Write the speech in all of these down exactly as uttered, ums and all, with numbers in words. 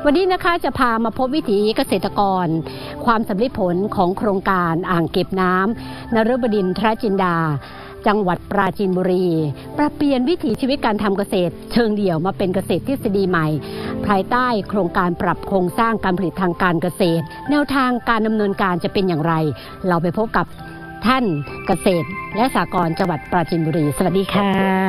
วันนี้นะคะจะพามาพบวิถีเกษตรกรความสำลิดผลของโครงการอ่างเก็บน้ำนฤบดินทรจินดาจังหวัดปราจีนบุรีปรับเปลี่ยนวิถีชีวิตการทำเกษตรเชิงเดี่ยวมาเป็นเกษตรทฤษฎีใหม่ภายใต้โครงการปรับโครงสร้างการผลิตทางการเกษตรแนวทางการดำเนินการจะเป็นอย่างไรเราไปพบกับท่านเกษตรและสหกรณ์จังหวัดปราจีนบุรีสวัสดีค่ะ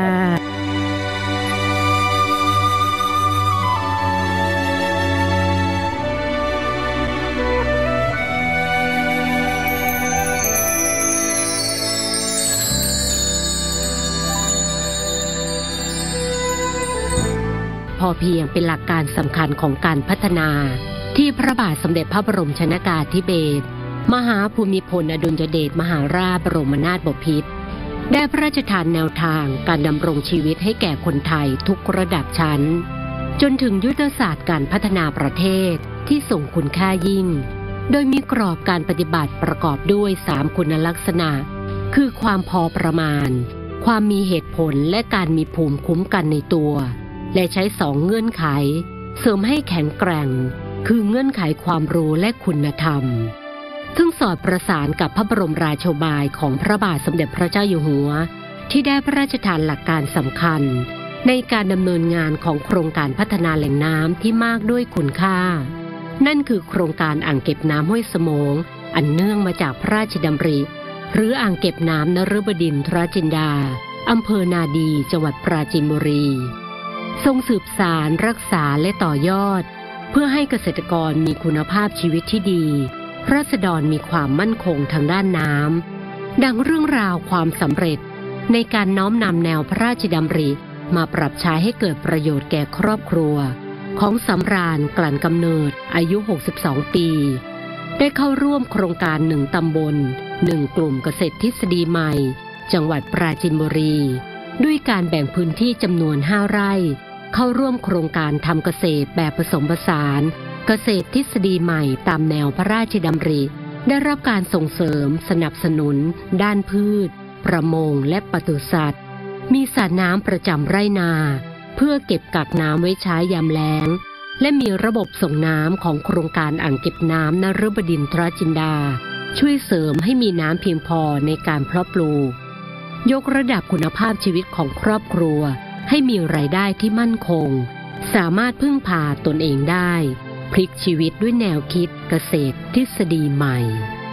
พอเพียงเป็นหลักการสำคัญของการพัฒนาที่พระบาทสมเด็จพระบรมชนกาธิเบศรมหาภูมิพลอดุลยเดชมหาราชบรมนาถบพิตรได้พระราชทานแนวทางการดำรงชีวิตให้แก่คนไทยทุกระดับชั้นจนถึงยุทธศาสตร์การพัฒนาประเทศที่ส่งคุณค่ายิ่งโดยมีกรอบการปฏิบัติประกอบด้วยสามคุณลักษณะคือความพอประมาณความมีเหตุผลและการมีภูมิคุ้มกันในตัวและใช้สองเงื่อนไขเสริมให้แข็งแกร่งคือเงื่อนไขความรู้และคุณธรรมซึ่งสอดประสานกับพระบรมราโชบายของพระบาทสมเด็จพระเจ้าอยู่หัวที่ได้พระราชทานหลักการสำคัญในการดำเนินงานของโครงการพัฒนาแหล่งน้ำที่มากด้วยคุณค่านั่นคือโครงการอ่างเก็บน้ำห้วยสมงอันเนื่องมาจากพระราชดำริหรืออ่างเก็บน้ำนฤบดินทรจินดาอำเภอนาดีจังหวัดปราจีนบุรีทรงสืบสานรักษาและต่อยอดเพื่อให้เกษตรกรมีคุณภาพชีวิตที่ดีราษฎรมีความมั่นคงทางด้านน้ำดังเรื่องราวความสำเร็จในการน้อมนำแนวพระราชดำริมาปรับใช้ให้เกิดประโยชน์แก่ครอบครัวของสำราญกลั่นกำเนิดอายุหกสิบสองปีได้เข้าร่วมโครงการหนึ่งตำบลหนึ่งกลุ่มเกษตรทฤษฎีใหม่จังหวัดปราจีนบุรีด้วยการแบ่งพื้นที่จำนวนห้าไร่เข้าร่วมโครงการทำเกษตรแบบผสมผสานเกษตรทฤษฎีใหม่ตามแนวพระราชดำริได้รับการส่งเสริมสนับสนุนด้านพืชประมงและปศุสัตว์มีสระน้ำประจำไร่นาเพื่อเก็บกักน้ำไว้ใช้ยามแล้งและมีระบบส่งน้ำของโครงการอ่างเก็บน้ำนฤบดินทรจินดาช่วยเสริมให้มีน้ำเพียงพอในการเพาะปลูกยกระดับคุณภาพชีวิตของครอบครัวให้มีรายได้ที่มั่นคงสามารถพึ่งพาตนเองได้พลิกชีวิตด้วยแนวคิดเกษตรทฤษฎีใหม่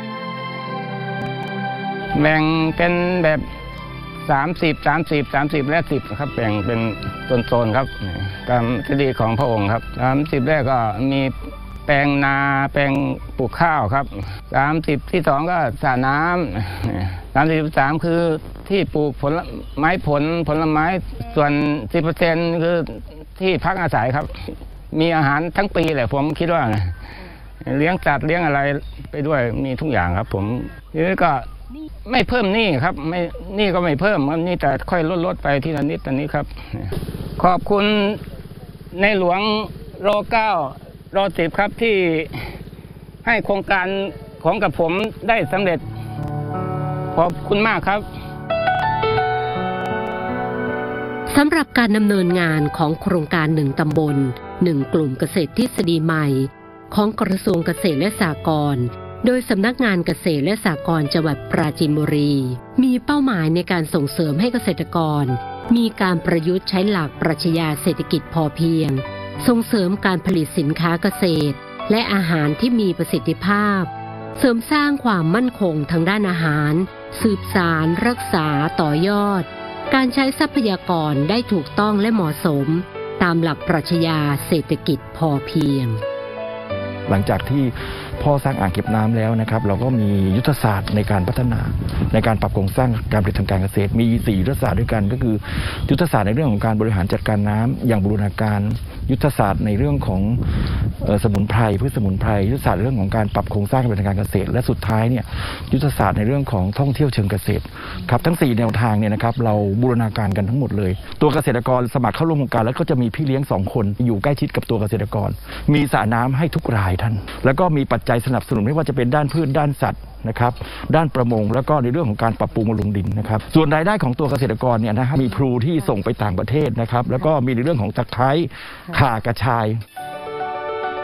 แบ่งเป็นแบบสามสิบ สามสิบ สามสิบและสิบครับแบ่งเป็นโซนๆครับตามทฤษฎีของพระองค์ครับสามสิบแรกก็มีแปลงนาแปลงปลูกข้าวครับสามสิบที่สองก็สระน้ำสามสิบสามคือที่ปลูกผลไม้ผลผลไม้ส่วนสิบเปอร์เซ็นต์คือที่พักอาศัยครับมีอาหารทั้งปีแหละผมคิดว่าเลี้ยงสัตว์เลี้ยงอะไรไปด้วยมีทุกอย่างครับผมทีนี้ก็ไม่เพิ่มหนี้ครับไม่หนี้ก็ไม่เพิ่มนี่แต่ค่อยลดลดไปทีละนิดทีนี้ครับขอบคุณในหลวงรอเก้ารอสิบครับที่ให้โครงการของกับผมได้สำเร็จขอบคุณมากครับสำหรับการดำเนินงานของโครงการหนึ่งตำบลหนึ่งกลุ่มเกษตรทฤษฎีใหม่ของกระทรวงเกษตรและสหกรณ์โดยสำนักงานเกษตรและสหกรณ์จังหวัดปราจีนบุรีมีเป้าหมายในการส่งเสริมให้เกษตรกรมีการประยุกต์ใช้หลักปรัชญาเศรษฐกิจพอเพียงส่งเสริมการผลิตสินค้าเกษตรและอาหารที่มีประสิทธิภาพเสริมสร้างความมั่นคงทางด้านอาหารสืบสานรักษาต่อยอดการใช้ทรัพยากรได้ถูกต้องและเหมาะสมตามหลักปรัชญาเศรษฐกิจพอเพียงหลังจากที่พ่อสร้างอ่างเก็บน้ำแล้วนะครับเราก็มียุทธศาสตร์ในการพัฒนาในการปรับโครงสร้างการผลิตทางการเกษตรมีสี่ยุทธศาสตร์ด้วยกันก็คือยุทธศาสตร์ในเรื่องของการบริหารจัดการน้ำอย่างบูรณาการยุทธศาสตร์ในเรื่องของสมุนไพรพืชสมุนไพรยุทธศาสตร์เรื่องของการปรับโครงสร้างการผลิตทางการเกษตรและสุดท้ายเนี่ยยุทธศาสตร์ในเรื่องของท่องเที่ยวเชิงเกษตรครับทั้งสี่แนวทางเนี่ยนะครับเราบูรณาการกันทั้งหมดเลยตัวเกษตรกรสมัครเข้าร่วมโครงการแล้วก็จะมีพี่เลี้ยงสองคนอยู่ใกล้ชิดกับตัวเกษตรกรมีสระน้ำให้ทุกรายท่านแล้วก็มีปัจจัยสนับสนุนไม่ว่าจะเป็นด้านพืชด้านสัตว์ นะครับด้านประมงแล้วก็ในเรื่องของการปรับปรุงบำรุงดินนะครับส่วนรายได้ของตัวเกษตรกรเนี่ยนะครับมีพลูที่ส่งไปต่างประเทศนะครับแล้วก็มีในเรื่องของตะไคร้ข่ากระชาย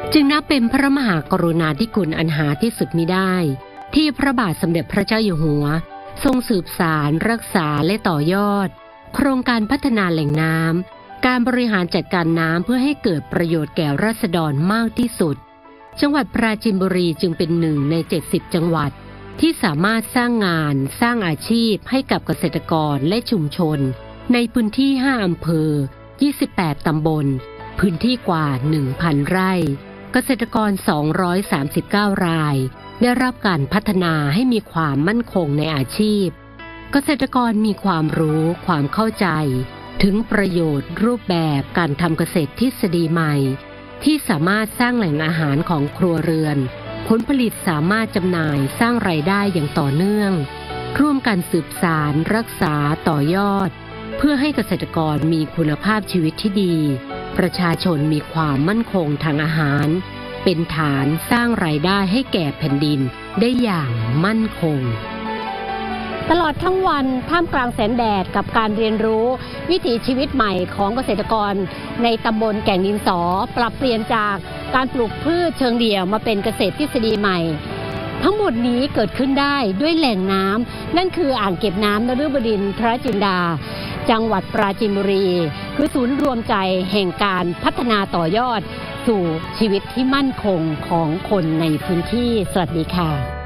จึงนับเป็นพระมหากรุณาธิคุณอันหาที่สุดมิได้ที่พระบาทสมเด็จพระเจ้าอยู่หัวทรงสืบสารรักษาและต่อยอดโครงการพัฒนาแหล่งน้ำการบริหารจัดการน้ำเพื่อให้เกิดประโยชน์แก่ราษฎรมากที่สุดจังหวัดปราจีนบุรีจึงเป็นหนึ่งในเจ็ดสิบจังหวัดที่สามารถสร้างงานสร้างอาชีพให้กับเกษตรกรและชุมชนในพื้นที่ห้าอำเภอยี่สิบแปดตำบลพื้นที่กว่า หนึ่งพัน ไร่เกษตรกรสองร้อยสามสิบเก้ารายได้รับการพัฒนาให้มีความมั่นคงในอาชีพเกษตรกรมีความรู้ความเข้าใจถึงประโยชน์รูปแบบการทำเกษตรทฤษฎีใหม่ที่สามารถสร้างแหล่งอาหารของครัวเรือนผลผลิตสามารถจำหน่ายสร้างรายได้อย่างต่อเนื่องร่วมกันสืบสารรักษาต่อยอดเพื่อให้เกษตรกรมีคุณภาพชีวิตที่ดีประชาชนมีความมั่นคงทางอาหารเป็นฐานสร้างรายได้ให้แก่แผ่นดินได้อย่างมั่นคงตลอดทั้งวันท่ามกลางแสงแดดกับการเรียนรู้วิถีชีวิตใหม่ของเกษตรกรในตำบลแก่งดินสอปรับเปลี่ยนจากการปลูกพืชเชิงเดี่ยวมาเป็นเกษตรทฤษฎีใหม่ทั้งหมดนี้เกิดขึ้นได้ด้วยแหล่งน้ำนั่นคืออ่างเก็บน้ำนฤบดินทรจินดาจังหวัดปราจีนบุรีคือศูนย์รวมใจแห่งการพัฒนาต่อยอดสู่ชีวิตที่มั่นคงของคนในพื้นที่สวัสดีค่ะ